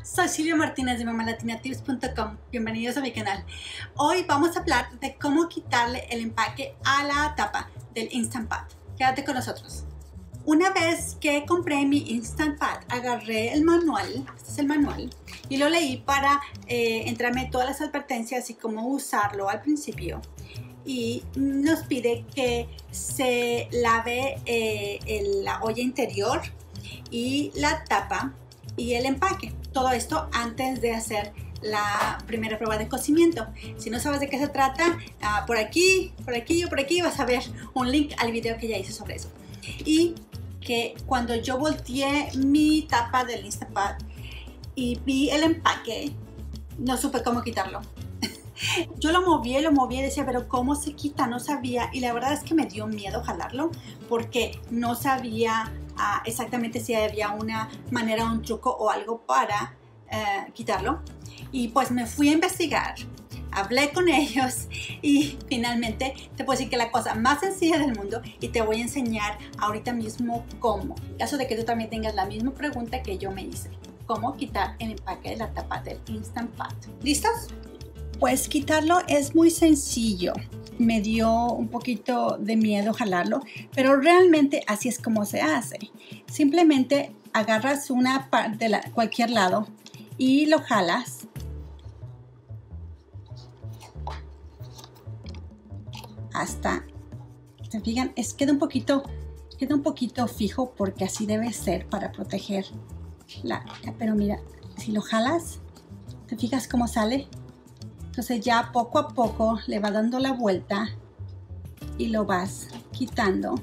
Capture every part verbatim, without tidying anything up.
soy Silvia Martínez de Mamá Latina Tips punto com. Bienvenidos a mi canal. Hoy vamos a hablar de cómo quitarle el empaque a la tapa del Instant Pot. Quédate con nosotros. Una vez que compré mi Instant Pot, agarré el manual, este es el manual, y lo leí para eh, entrarme todas las advertencias y cómo usarlo al principio. Y nos pide que se lave eh, el, la olla interior y la tapa y el empaque. Todo esto antes de hacer la primera prueba de cocimiento. Si no sabes de qué se trata, uh, por aquí, por aquí o por aquí vas a ver un link al video que ya hice sobre eso. Y que cuando yo volteé mi tapa del Instant Pot y vi el empaque, no supe cómo quitarlo. Yo lo moví, lo moví y decía, pero ¿cómo se quita? No sabía, y la verdad es que me dio miedo jalarlo porque no sabía uh, exactamente si había una manera, un truco o algo para uh, quitarlo. Y pues me fui a investigar, hablé con ellos y finalmente te puedo decir que la cosa más sencilla del mundo, y te voy a enseñar ahorita mismo cómo, en caso de que tú también tengas la misma pregunta que yo me hice, cómo quitar el empaque de la tapa del Instant Pot. ¿Listos? Pues quitarlo es muy sencillo. Me dio un poquito de miedo jalarlo, pero realmente así es como se hace. Simplemente agarras una parte de cualquier lado y lo jalas. Hasta, ¿se fijan? Es, queda un poquito, queda un poquito fijo porque así debe ser para proteger la. Pero mira, si lo jalas, ¿te fijas cómo sale? Entonces ya poco a poco le va dando la vuelta y lo vas quitando.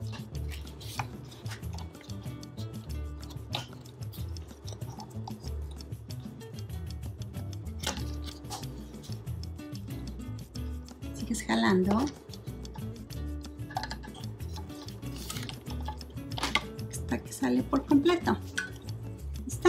Sigues jalando. Hasta que sale por completo. ¿Está?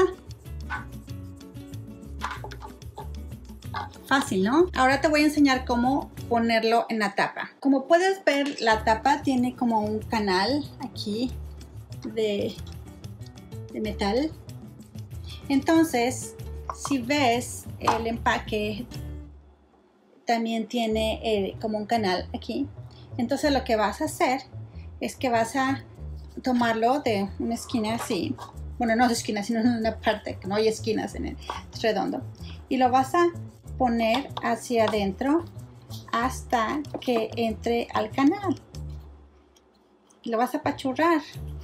Fácil, ¿no? Ahora te voy a enseñar cómo ponerlo en la tapa. Como puedes ver, la tapa tiene como un canal aquí de, de metal. Entonces, si ves, el empaque también tiene eh, como un canal aquí. Entonces lo que vas a hacer es que vas a tomarlo de una esquina así. Bueno, no de esquina, sino de una parte, que no hay esquinas en el redondo. Y lo vas a poner hacia adentro hasta que entre al canal. Y lo vas a apachurrar.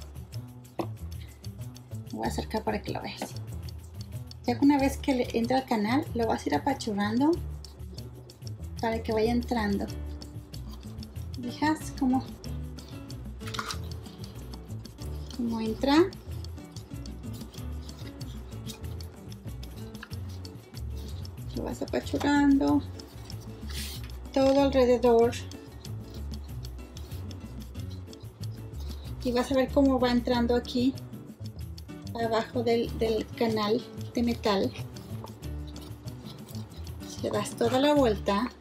Lo voy a acercar para que lo veas. Ya que una vez que le entra al canal, lo vas a ir apachurrando para que vaya entrando. ¿Fijas cómo, cómo entra? Lo vas apachurrando todo alrededor y vas a ver cómo va entrando aquí abajo del, del canal de metal. Si le das toda la vuelta,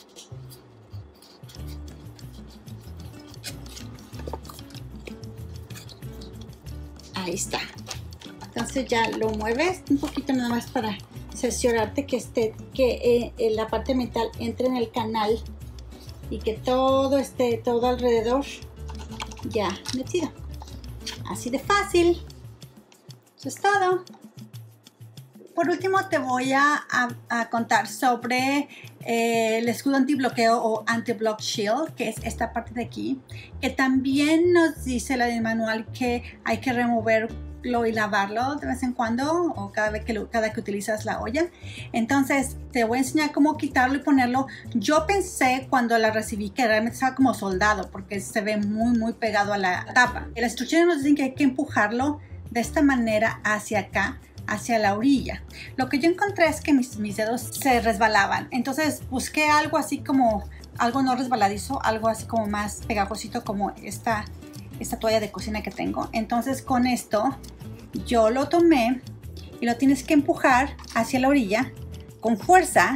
ahí está. Entonces ya lo mueves un poquito nada más para cerciorarte que esté, que eh, la parte metal entre en el canal y que todo esté, todo alrededor ya metido. Así de fácil. Eso es todo. Por último te voy a, a, a contar sobre eh, el escudo antibloqueo o anti-block shield, que es esta parte de aquí, que también nos dice la del manual que hay que remover y lavarlo de vez en cuando o cada vez que lo, cada que utilizas la olla. Entonces te voy a enseñar cómo quitarlo y ponerlo. Yo pensé cuando la recibí que realmente estaba como soldado porque se ve muy muy pegado a la tapa. Las instrucciones nos dicen que hay que empujarlo de esta manera hacia acá, hacia la orilla. Lo que yo encontré es que mis, mis dedos se resbalaban, entonces busqué algo así como algo no resbaladizo, algo así como más pegajosito como esta esta toalla de cocina que tengo. Entonces con esto yo lo tomé y lo tienes que empujar hacia la orilla con fuerza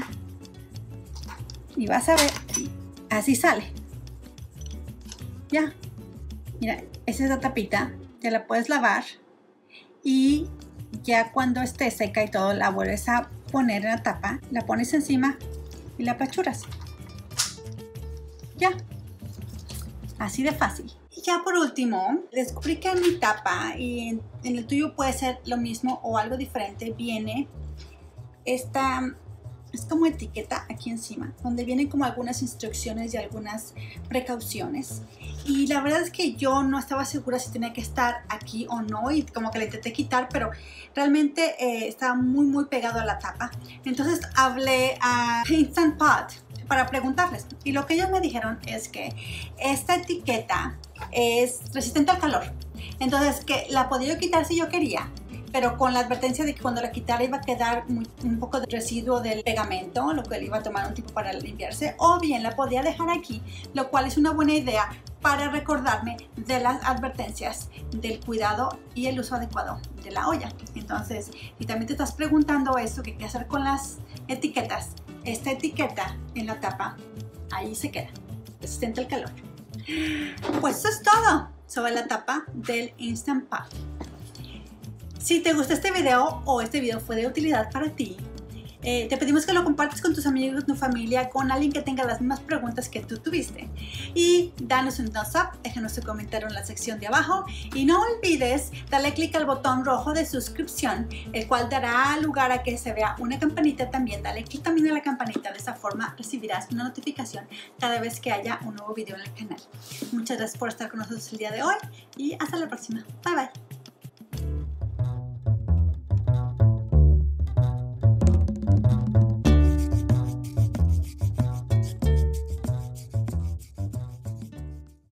y vas a ver, así sale. Ya, mira, esa es la tapita, te la puedes lavar y ya cuando esté seca y todo, la vuelves a poner en la tapa, la pones encima y la apachuras. Ya, así de fácil. Y ya por último, descubrí que en mi tapa, y en, en el tuyo puede ser lo mismo o algo diferente, viene esta, es como etiqueta aquí encima, donde vienen como algunas instrucciones y algunas precauciones. Y la verdad es que yo no estaba segura si tenía que estar aquí o no, y como que la intenté quitar, pero realmente eh, estaba muy muy pegado a la tapa. Entonces hablé a Instant Pot para preguntarles, y lo que ellos me dijeron es que esta etiqueta es resistente al calor, entonces que la podía quitar si yo quería, pero con la advertencia de que cuando la quitara iba a quedar muy, un poco de residuo del pegamento, lo que le iba a tomar un tiempo para limpiarse, o bien la podía dejar aquí, lo cual es una buena idea para recordarme de las advertencias del cuidado y el uso adecuado de la olla. Entonces, si también te estás preguntando esto, ¿qué hacer con las etiquetas? Esta etiqueta en la tapa, ahí se queda, resistente al calor. Pues eso es todo sobre la tapa del Instant Pot. Si te gustó este video o este video fue de utilidad para ti, eh, te pedimos que lo compartas con tus amigos, tu familia, con alguien que tenga las mismas preguntas que tú tuviste. Y danos un thumbs up, déjanos tu comentario en la sección de abajo. Y no olvides darle clic al botón rojo de suscripción, el cual dará lugar a que se vea una campanita también. Dale clic también a la campanita, de esa forma recibirás una notificación cada vez que haya un nuevo video en el canal. Muchas gracias por estar con nosotros el día de hoy y hasta la próxima. Bye bye.